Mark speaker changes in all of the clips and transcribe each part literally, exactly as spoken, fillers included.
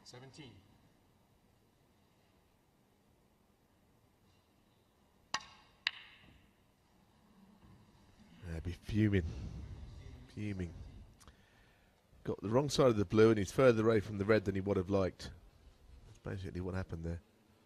Speaker 1: seventeen.
Speaker 2: I'd be fuming. Fuming. Got the wrong side of the blue and he's further away from the red than he would have liked. That's basically what happened there.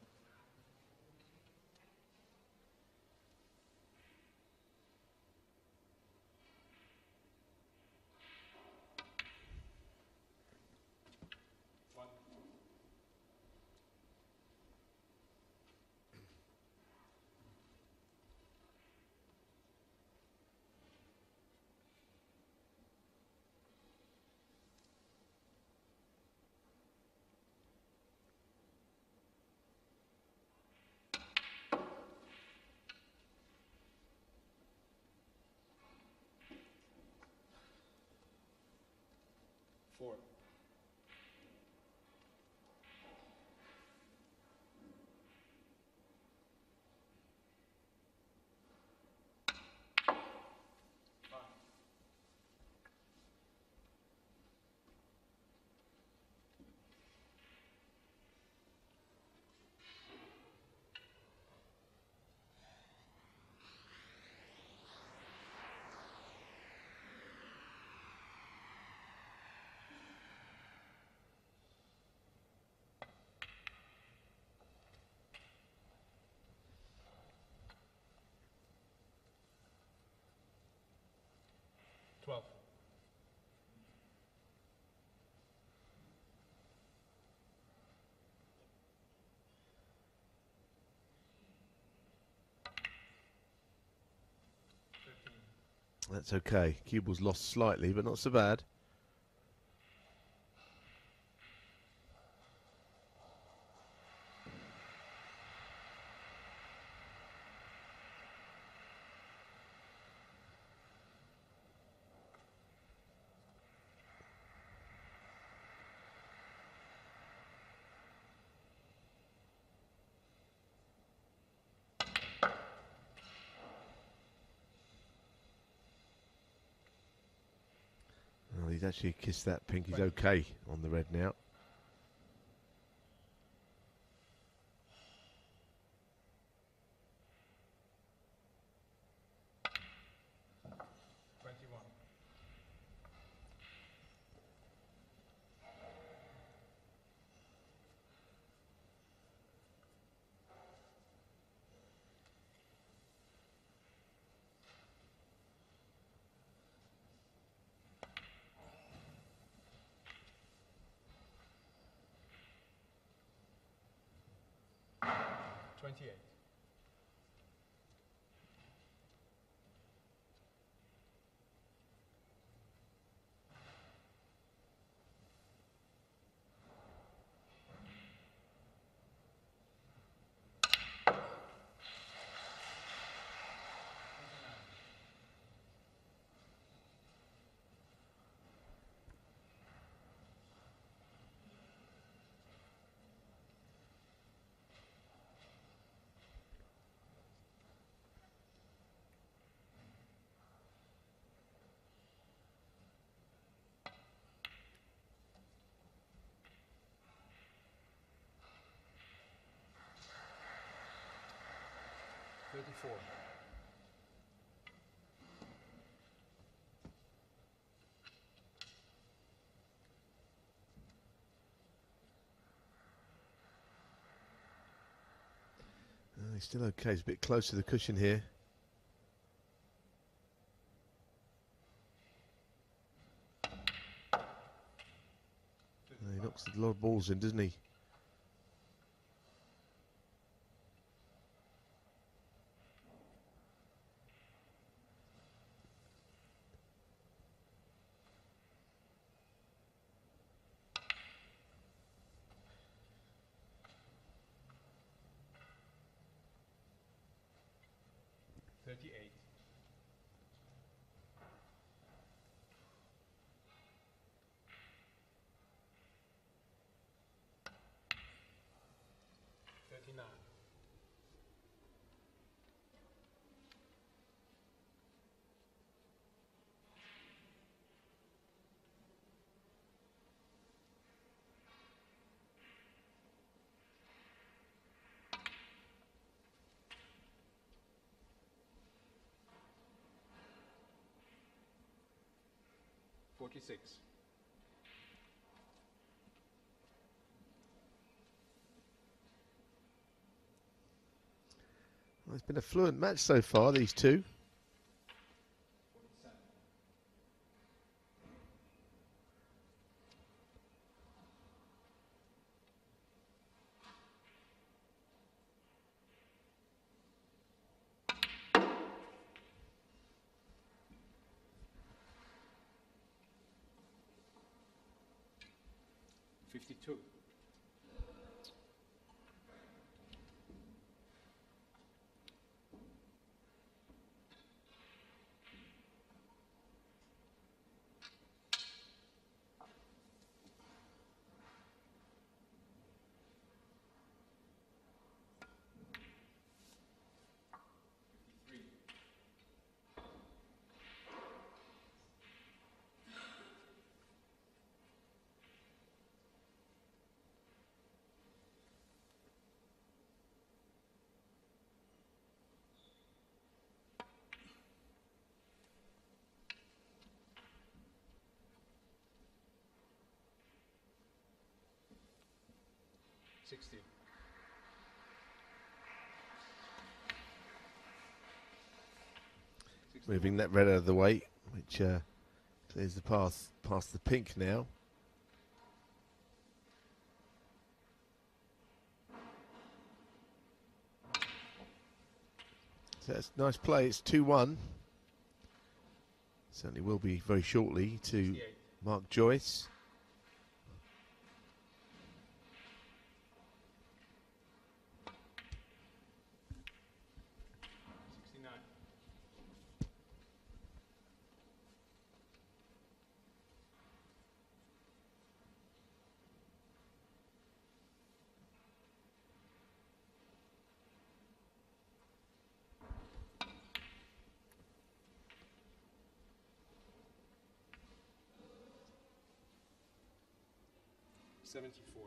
Speaker 1: Four. Twelve.
Speaker 2: That's okay. Cube was lost slightly, but not so bad. Well, he's actually kissed that pink. He's okay on the red now.
Speaker 1: Twenty-one. Twenty-eight. Thirty-four.
Speaker 2: Oh, he's still okay. He's a bit close to the cushion here. Oh, he knocks a lot of balls in, doesn't he?
Speaker 1: Thirty-eight. Thirty-nine. Forty-six.
Speaker 2: Well, it's been a fluent match so far, these two.
Speaker 1: Fifty-two. Sixty.
Speaker 2: Moving that red out of the way, which uh, clears the path past the pink now. So that's a nice play. It's two one. Certainly will be very shortly to Mark Joyce.
Speaker 1: Sixty-nine. Seventy-four.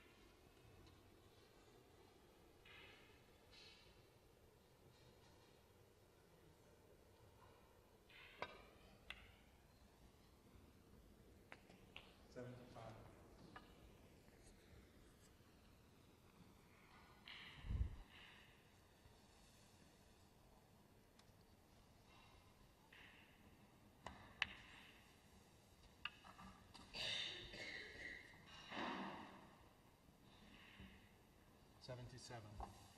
Speaker 1: Seventy-five. Seventy-seven.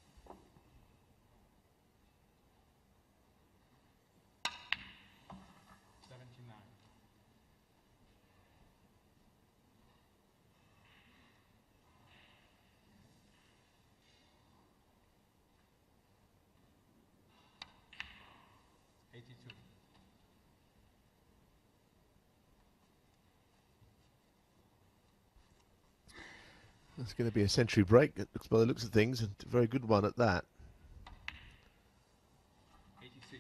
Speaker 1: Seventy-nine. Eighty-two.
Speaker 2: That's going to be a century break. It looks, by the looks of things, and a very good one at that.
Speaker 1: Eighty-six.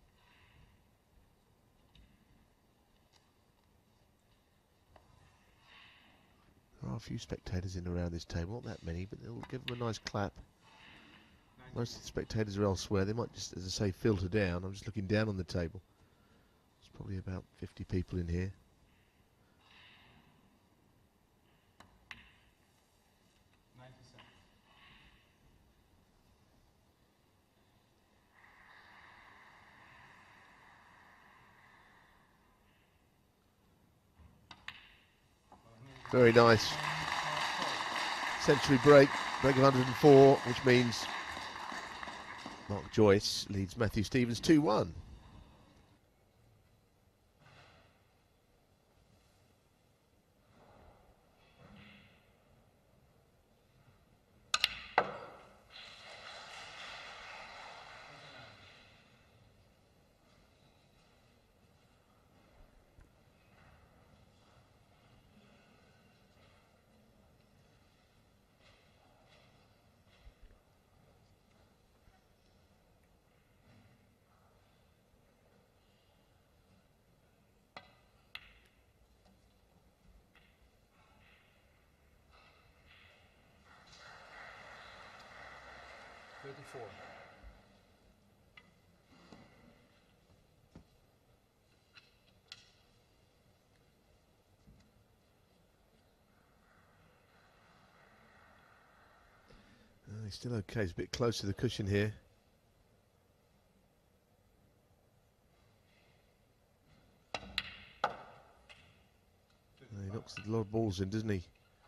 Speaker 2: There are a few spectators in around this table, not that many, but they'll give them a nice clap. Most of the spectators are elsewhere. They might just, as I say, filter down. I'm just looking down on the table. There's probably about fifty people in here.
Speaker 1: Ninety-seven.
Speaker 2: Very nice. Century break, break of one hundred and four, which means Mark Joyce leads Matthew Stevens two one.
Speaker 1: Thirty-four.
Speaker 2: He's still okay. He's a bit close to the cushion here. He knocks a lot of balls in, doesn't he?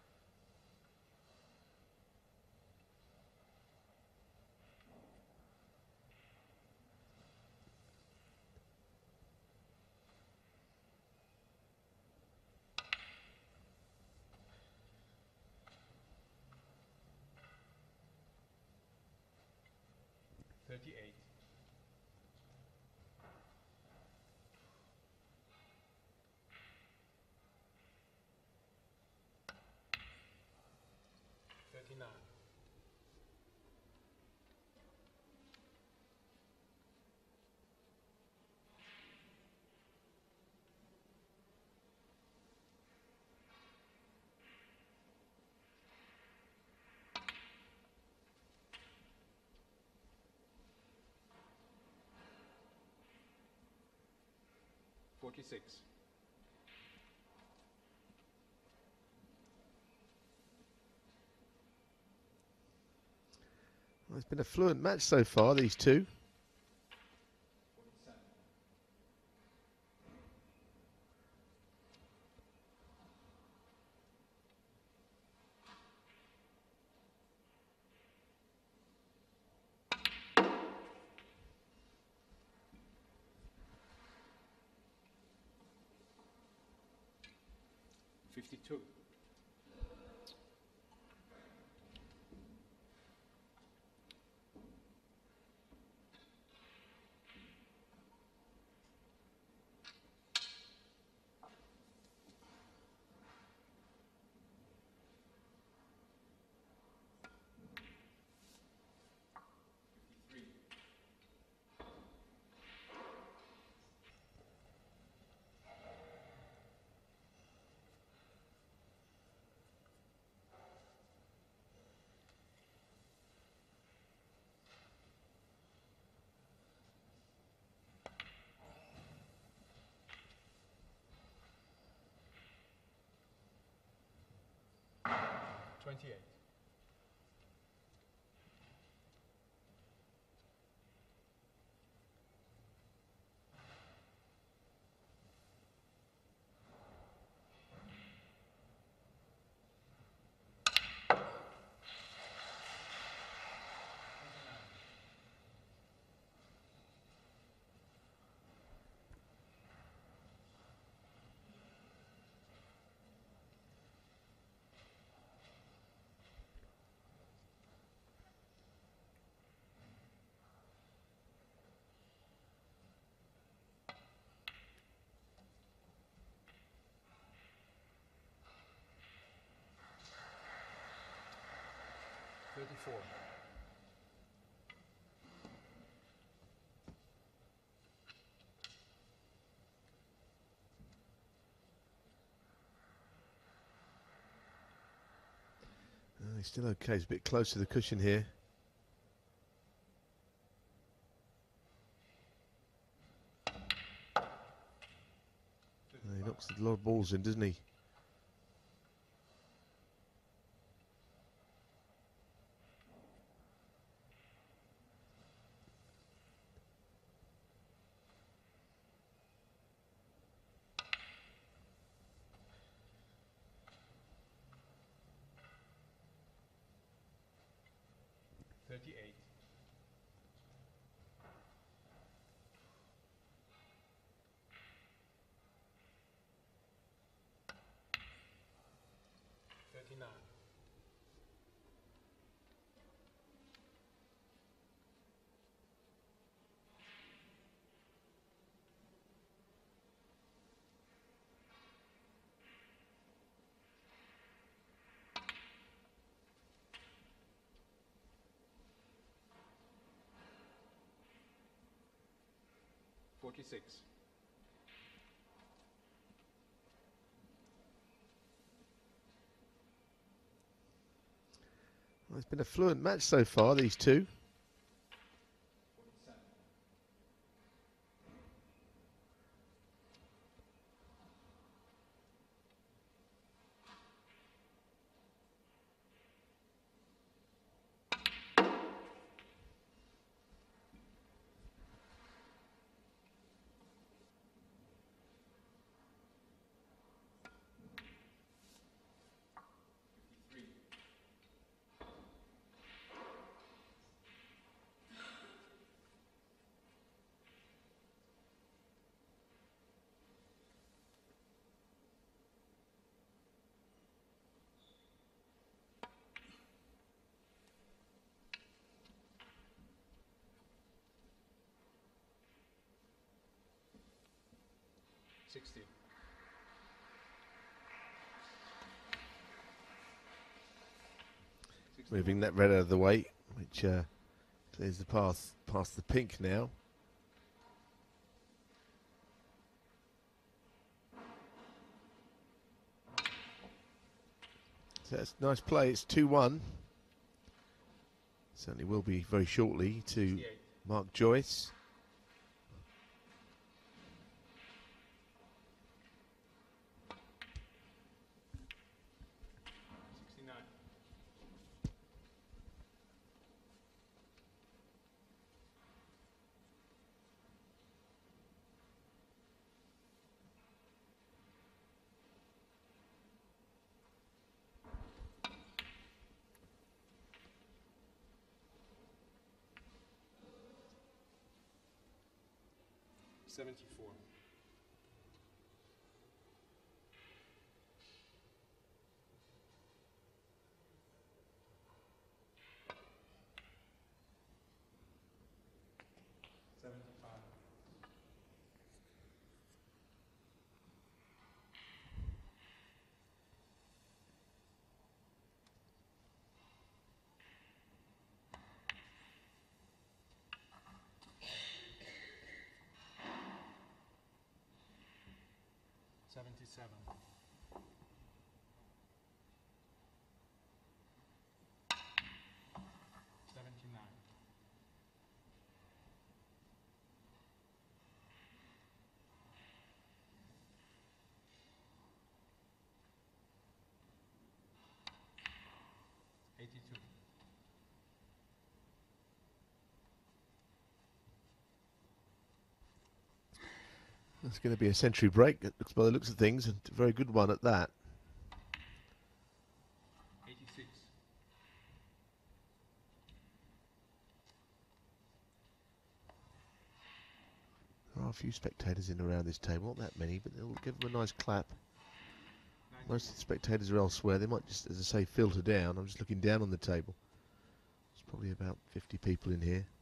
Speaker 1: thirty-eight. thirty-nine. forty-six.
Speaker 2: Well, it's been a fluent match so far, these two.
Speaker 1: fifty-two. twenty-eight. thirty-four.
Speaker 2: Oh, he's still okay. He's a bit close to the cushion here. Oh, he knocks a lot of balls in, doesn't he?
Speaker 1: thirty-eight. thirty-nine. forty-six.
Speaker 2: Well, it's been a fluent match so far, these two.
Speaker 1: sixty.
Speaker 2: Moving that red out of the way, which uh, clears the path past the pink now. So that's a nice play. It's two one. Certainly will be very shortly to
Speaker 1: sixty-eight.
Speaker 2: Mark Joyce.
Speaker 1: sixty-nine. seventy-four. seventy-five. seventy-seven. seventy-nine. eighty-two.
Speaker 2: That's going to be a century break. It looks, by the looks of things, and a very good one at that.
Speaker 1: eighty-six.
Speaker 2: There are a few spectators in around this table, not that many, but they'll give them a nice clap. Most of the spectators are elsewhere. They might just, as I say, filter down. I'm just looking down on the table. There's probably about fifty people in here.